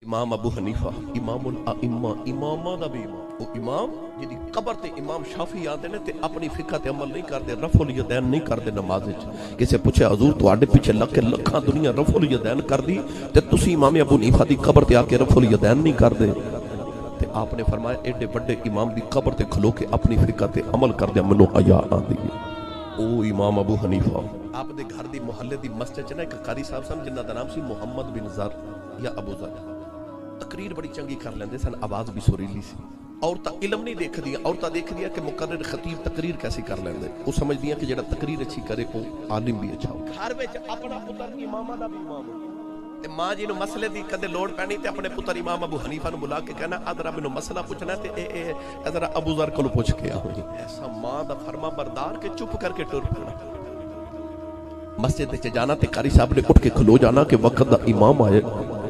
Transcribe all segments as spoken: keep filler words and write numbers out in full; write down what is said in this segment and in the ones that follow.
امام ابو حنیفہ امام الائمہ امامہ دا بھی امام وہ امام جدی قبر تے امام شافعی آندے نے تے اپنی فقہ تے عمل نہیں کردے، رفع الیدین نہیں کردے نماز وچ۔ کسے پوچھے حضور تواڈے پیچھے لگ کے لکھاں دنیا رفع الیدین کردی تے تسی امام ابو حنیفہ دی قبر تے آ کے رفع الیدین نہیں کردے؟ تے آپ نے فرمایا ایڈے بڑے امام دی قبر تے کھلو کے اپنی فقہ تے عمل کردے مینوں حیا آندی ہے۔ او امام ابو حنیفہ آپ دے گھر دی محلے دی مسجد چ نا ایک قاری صاحب سن جنہ دا نام سی محمد بن زر یا ابو ذر، تقریر بڑی چنگی کر لیندے سن، آواز بھی سریلی سی۔ عورتاں علم نہیں دیکھ دیا، عورتاں دیکھ دیا کہ مقرر خطیب تقریر کیسی کر لیندے، وہ سمجھ دیا کہ جڑا تقریر اچھی کرے وہ عالم بھی اچھا ہو۔ گھر وچ اپنا پتر امامہ دا بھی امام ہو تے ماں جی نو مسئلے دی کدے لوڑ پینی تے اپنے پتر امام ابو حنیفہ نو بلا کے کہنا ادرا مینوں مسئلہ پوچھنا تے اے اے ذرا ابو ذر کولوں پوچھ کے آؤ۔ ایسا ماں دا فرما بردار کہ چپ کر کے ٹر پڑنا۔ مسجد وچ جانا تے قاری صاحب نے اٹھ کے کھلو جانا کہ وقت دا امام آئے۔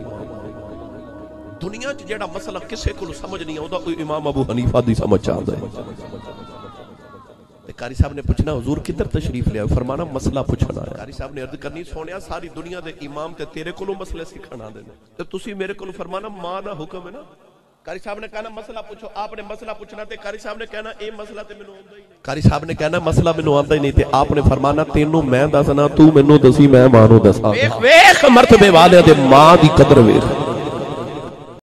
دنیا چ جڑا مسئلہ کسے کو سمجھ نہیں آتا وہ امام ابو حنیفہ دی سمجھ آتا ہے۔ قاری صاحب نے پوچھنا حضور کدھر تشریف لے آئے؟ فرمانا مسئلہ پوچھنا ہے۔ قاری صاحب نے عرض کرنی سونیا ساری دنیا دے امام تے تیرے کولوں مسئلے سکھانا دے تے تسی میرے کولوں فرمانا ماں دا حکم ہے نا۔ قاری صاحب نے کہنا مسئلہ پوچھو، آپ نے مسئلہ پوچھنا تے قاری صاحب نے کہنا اے مسئلہ تے مینوں آندا ہی نہیں۔ قاری صاحب نے کہنا مسئلہ مینوں آندا ہی نہیں تے آپ نے فرمانا تینوں میں دسنا تو مینوں دسی میں ماں نوں دساں۔ ویکھ ویکھ مرتبے والے دے ماں دی قدر ویکھ۔